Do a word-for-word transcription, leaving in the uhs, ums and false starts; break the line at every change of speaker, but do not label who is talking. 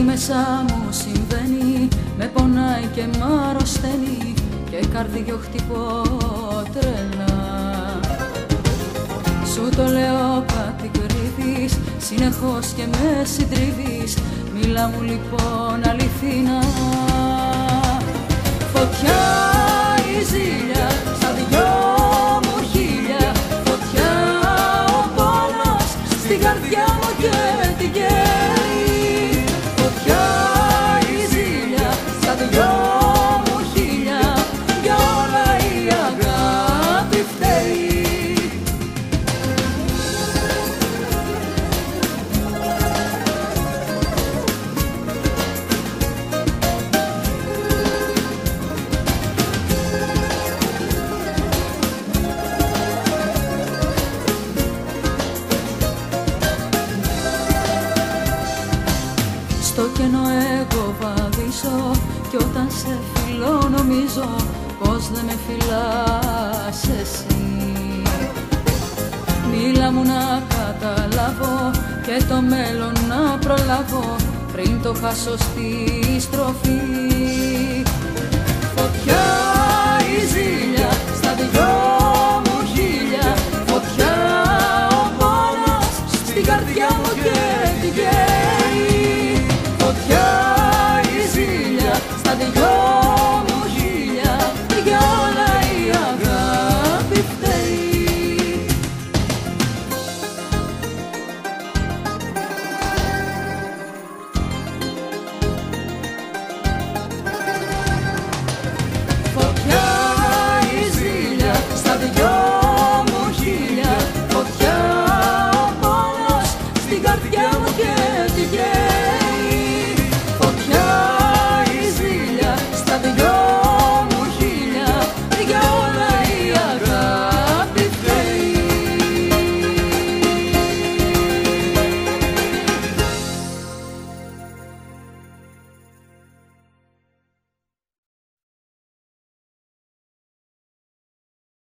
μέσα μου συμβαίνει, με πονάει και μ' αρρωσταίνει και καρδιό χτυπώ τρελά. Σου το λέω κάτι κρύβεις, συνεχώς και με συντρίβεις, μίλα μου λοιπόν αληθινά. Φωτιά η ζήλια στα δυο μου χείλια, φωτιά ο πόνος στην καρδιά μου και την καίει. Φωτιά η ζήλια στα δυο μου χείλια, για όλα η αγάπη φταίει. Στο κενό εγώ βαδίζω κι όταν σε φιλώ νομίζω πως δεν με φιλάς εσύ. Μίλα μου να καταλάβω και το μέλλον να προλάβω πριν το χάσω στη στροφή. Φωτιά η ζήλια